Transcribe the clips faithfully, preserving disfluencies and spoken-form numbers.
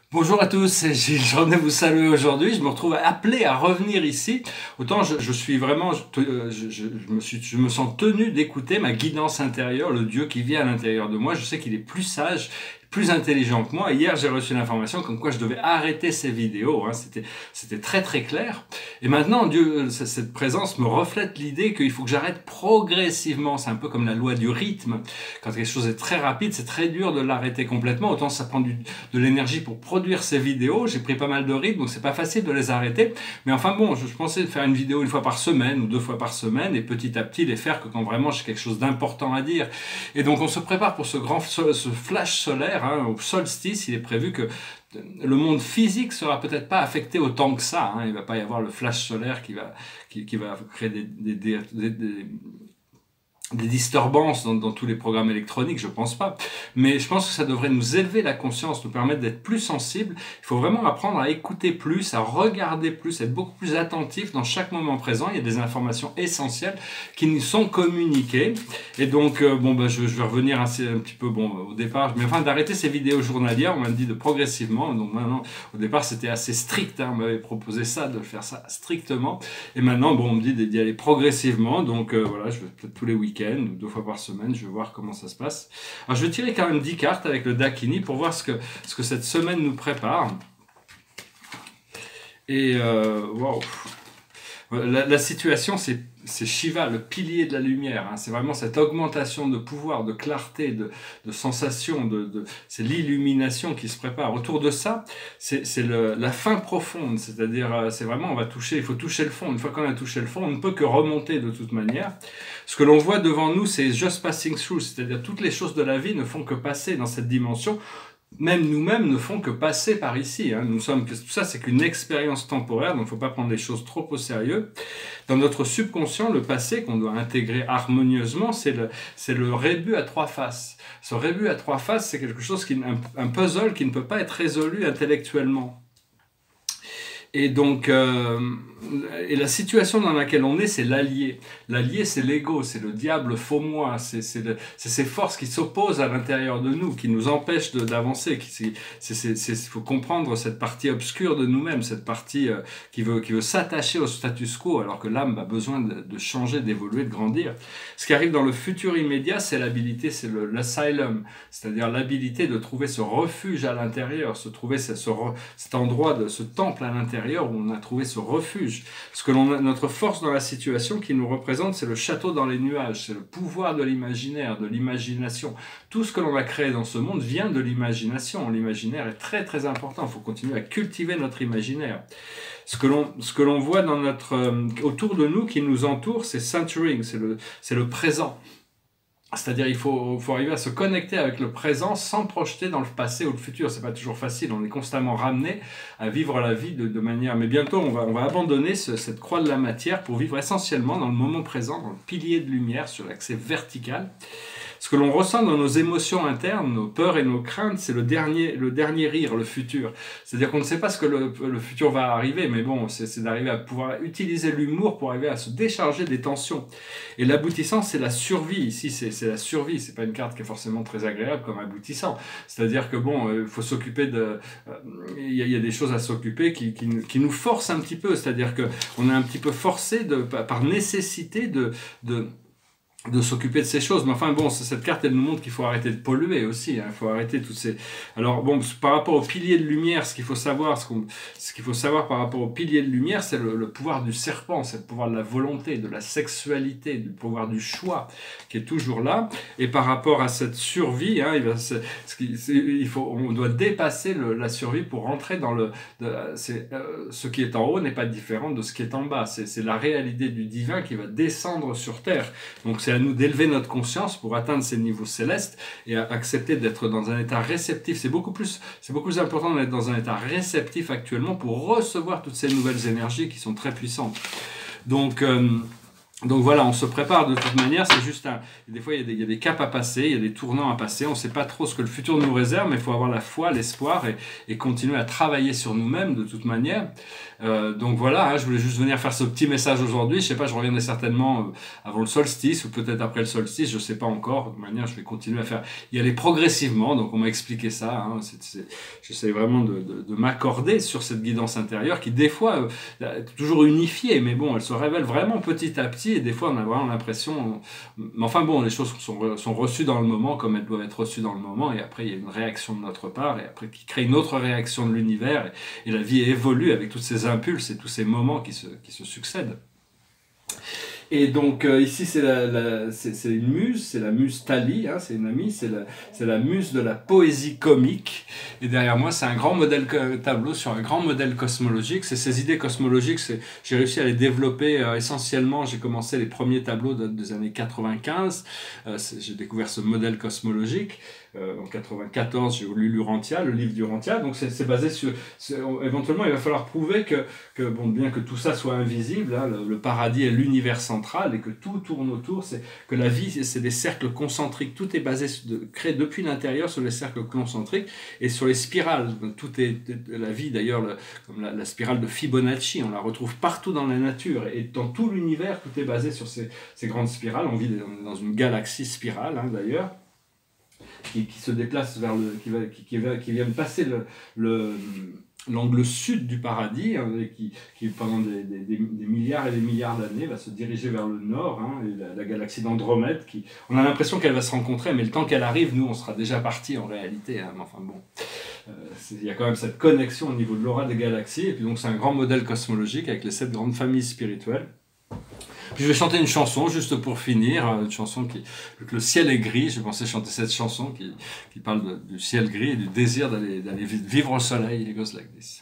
Bonjour à tous, Gilles, j'en ai vous saluer aujourd'hui. Je me retrouve appelé à revenir ici. Autant je, je suis vraiment, je, je, je, me suis, je me sens tenu d'écouter ma guidance intérieure, le Dieu qui vit à l'intérieur de moi. Je sais qu'il est plus sage, plus intelligent que moi. Hier, j'ai reçu l'information comme quoi je devais arrêter ces vidéos. Hein. C'était, c'était très très clair. Et maintenant, Dieu, cette présence me reflète l'idée qu'il faut que j'arrête progressivement. C'est un peu comme la loi du rythme. Quand quelque chose est très rapide, c'est très dur de l'arrêter complètement. Autant ça prend du, de l'énergie pour produire ces vidéos. J'ai pris pas mal de rythme, donc c'est pas facile de les arrêter. Mais enfin bon, je, je pensais faire une vidéo une fois par semaine ou deux fois par semaine et petit à petit les faire que quand vraiment j'ai quelque chose d'important à dire. Et donc on se prépare pour ce grand ce flash solaire. Hein, au solstice, il est prévu que le monde physique sera peut-être pas affecté autant que ça. Hein, il va pas y avoir le flash solaire qui va qui, qui va créer des, des, des, des, des des disturbances dans, dans tous les programmes électroniques, je pense pas. Mais je pense que ça devrait nous élever la conscience, nous permettre d'être plus sensibles. Il faut vraiment apprendre à écouter plus, à regarder plus, être beaucoup plus attentif dans chaque moment présent. Il y a des informations essentielles qui nous sont communiquées. Et donc, euh, bon, bah, je, je vais revenir assez, un petit peu, bon, au départ, mais enfin, d'arrêter ces vidéos journalières, on m'a dit de progressivement. Donc maintenant, au départ, c'était assez strict, hein, on m'avait proposé ça, de faire ça strictement. Et maintenant, bon, on me dit d'y aller progressivement. Donc euh, voilà, je vais peut-être tous les week-ends ou deux fois par semaine, je vais voir comment ça se passe. Alors je vais tirer quand même dix cartes avec le Dakini pour voir ce que, ce que cette semaine nous prépare. Et euh, wow. La, la situation, c'est Shiva, le pilier de la lumière. Hein. C'est vraiment cette augmentation de pouvoir, de clarté, de, de sensation, de, de, c'est l'illumination qui se prépare. Autour de ça, c'est la fin profonde, c'est-à-dire, c'est vraiment, on va toucher, il faut toucher le fond. Une fois qu'on a touché le fond, on ne peut que remonter de toute manière. Ce que l'on voit devant nous, c'est just passing through, c'est-à-dire toutes les choses de la vie ne font que passer dans cette dimension. Même nous-mêmes ne font que passer par ici. Hein. Nous sommes, tout ça, c'est qu'une expérience temporaire, donc il ne faut pas prendre les choses trop au sérieux. Dans notre subconscient, le passé qu'on doit intégrer harmonieusement, c'est le, c'est le rébut à trois faces. Ce rébut à trois faces, c'est quelque chose qui, un, un puzzle qui ne peut pas être résolu intellectuellement. Et donc, euh, et la situation dans laquelle on est, c'est l'allié. L'allié, c'est l'ego, c'est le diable faux moi, c'est ces forces qui s'opposent à l'intérieur de nous, qui nous empêchent d'avancer. Il faut comprendre cette partie obscure de nous-mêmes, cette partie euh, qui veut, qui veut s'attacher au status quo, alors que l'âme a besoin de, de changer, d'évoluer, de grandir. Ce qui arrive dans le futur immédiat, c'est l'habilité, c'est l'asylum, c'est-à-dire l'habilité de trouver ce refuge à l'intérieur, se trouver ce, ce, cet endroit, de ce temple à l'intérieur, où on a trouvé ce refuge. Ce que l'on a, notre force dans la situation qui nous représente, c'est le château dans les nuages, c'est le pouvoir de l'imaginaire, de l'imagination. Tout ce que l'on a créé dans ce monde vient de l'imagination. L'imaginaire est très très important. Il faut continuer à cultiver notre imaginaire. Ce que l'on ce que l'on voit dans notre euh, autour de nous, qui nous entoure, c'est centering, c'est le c'est le présent. C'est-à-dire il faut, faut arriver à se connecter avec le présent sans projeter dans le passé ou le futur. C'est pas toujours facile, on est constamment ramené à vivre la vie de, de manière... Mais bientôt, on va, on va abandonner ce, cette croix de la matière pour vivre essentiellement dans le moment présent, dans le pilier de lumière, sur l'accès vertical. Ce que l'on ressent dans nos émotions internes, nos peurs et nos craintes, c'est le dernier, le dernier rire, le futur. C'est-à-dire qu'on ne sait pas ce que le, le futur va arriver, mais bon, c'est d'arriver à pouvoir utiliser l'humour pour arriver à se décharger des tensions. Et l'aboutissant, c'est la survie. Ici, c'est la survie. C'est pas une carte qui est forcément très agréable comme aboutissant. C'est-à-dire que bon, il faut s'occuper de... Il y, y a des choses à s'occuper qui, qui, qui nous forcent un petit peu. C'est-à-dire que on est un petit peu forcé de, par nécessité de... de de s'occuper de ces choses, mais enfin bon, cette carte elle nous montre qu'il faut arrêter de polluer aussi, il hein, faut arrêter toutes ces... Alors bon, par rapport au pilier de lumière, ce qu'il faut savoir, ce qu'on, ce qu'il faut savoir par rapport au pilier de lumière, c'est le, le pouvoir du serpent, c'est le pouvoir de la volonté, de la sexualité, du pouvoir du choix, qui est toujours là, et par rapport à cette survie, hein, il, va, ce qui, il faut, on doit dépasser le, la survie pour rentrer dans le... De, c'est, euh, ce qui est en haut n'est pas différent de ce qui est en bas, c'est la réalité du divin qui va descendre sur terre, donc c'est à nous d'élever notre conscience pour atteindre ces niveaux célestes et accepter d'être dans un état réceptif. C'est beaucoup plus, c'est beaucoup plus important d'être dans un état réceptif actuellement pour recevoir toutes ces nouvelles énergies qui sont très puissantes. Donc, euh, Donc voilà, on se prépare de toute manière, c'est juste un... Des fois, il y, a des, il y a des caps à passer, il y a des tournants à passer, on ne sait pas trop ce que le futur nous réserve, mais il faut avoir la foi, l'espoir et, et continuer à travailler sur nous-mêmes de toute manière. Euh, donc voilà, hein, je voulais juste venir faire ce petit message aujourd'hui. Je sais pas, je reviendrai certainement euh, avant le solstice ou peut-être après le solstice, je sais pas encore. De toute manière, je vais continuer à faire, y aller progressivement, donc on m'a expliqué ça. Hein, j'essaie vraiment de, de, de m'accorder sur cette guidance intérieure qui des fois euh, est toujours unifiée, mais bon, elle se révèle vraiment petit à petit. Et des fois, on a vraiment l'impression... Mais enfin bon, les choses sont, sont reçues dans le moment comme elles doivent être reçues dans le moment. Et après, il y a une réaction de notre part. Et après, qui crée une autre réaction de l'univers. Et, et la vie évolue avec toutes ces impulses et tous ces moments qui se, qui se succèdent. Et donc euh, ici c'est la, la, c'est une muse, c'est la muse Tali, hein, c'est une amie, c'est la, la muse de la poésie comique. Et derrière moi c'est un grand modèle tableau sur un grand modèle cosmologique. C'est ces idées cosmologiques, j'ai réussi à les développer euh, essentiellement. J'ai commencé les premiers tableaux de, des années quatre-vingt-quinze. Euh, j'ai découvert ce modèle cosmologique. Euh, en quatre-vingt-quatorze, j'ai lu l'Urantia, le livre d'Urantia. Donc c'est basé sur, sur... Éventuellement, il va falloir prouver que, que bon, bien que tout ça soit invisible, hein, le, le paradis est l'univers central et que tout tourne autour, c'est que la vie, c'est des cercles concentriques. Tout est basé, de, créé depuis l'intérieur sur les cercles concentriques et sur les spirales. Tout est, la vie d'ailleurs, comme la, la spirale de Fibonacci, on la retrouve partout dans la nature. Et dans tout l'univers, tout est basé sur ces, ces grandes spirales. On vit dans une galaxie spirale, hein, d'ailleurs. Qui, qui se déplace vers le, qui, va, qui, qui, va, qui vient de passer le, le, l'angle sud du paradis, hein, et qui, qui pendant des, des, des milliards et des milliards d'années va se diriger vers le nord, hein, et la, la galaxie d'Andromède, qui, on a l'impression qu'elle va se rencontrer, mais le temps qu'elle arrive, nous, on sera déjà partis en réalité. Hein, mais enfin bon, euh, il y a quand même cette connexion au niveau de l'aura des galaxies, et puis donc c'est un grand modèle cosmologique avec les sept grandes familles spirituelles. Puis je vais chanter une chanson juste pour finir, une chanson qui, le ciel est gris, je pensais chanter cette chanson qui, qui parle de, du ciel gris et du désir d'aller vivre au soleil. It goes like this.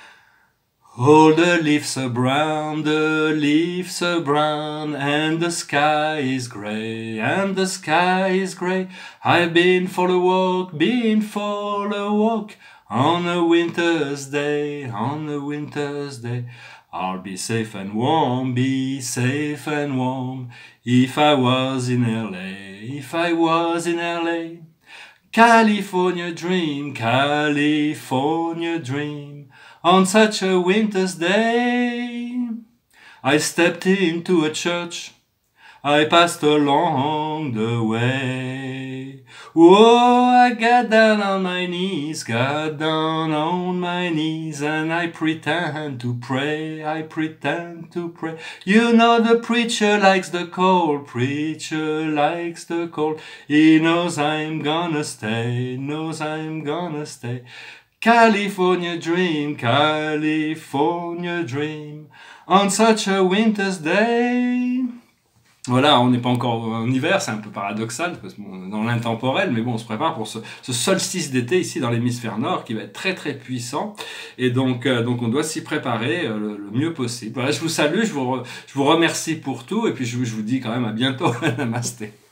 All the leaves are brown, the leaves are brown, and the sky is grey, and the sky is grey. I've been for a walk, been for a walk, on a winter's day, on a winter's day. I'll be safe and warm, be safe and warm, if I was in L A, if I was in L A. California dream, California dream, on such a winter's day. I stepped into a church, I passed along the way. Whoa, I got down on my knees, got down on my knees, and I pretend to pray, I pretend to pray. You know the preacher likes the cold, preacher likes the cold. He knows I'm gonna stay, knows I'm gonna stay. California dream, California dream, on such a winter's day. Voilà, on n'est pas encore en hiver, c'est un peu paradoxal, parce qu'on est dans l'intemporel, mais bon, on se prépare pour ce, ce solstice d'été ici dans l'hémisphère nord, qui va être très très puissant, et donc, euh, donc on doit s'y préparer euh, le, le mieux possible. Voilà, je vous salue, je vous, re, je vous remercie pour tout, et puis je, je vous dis quand même à bientôt, namasté.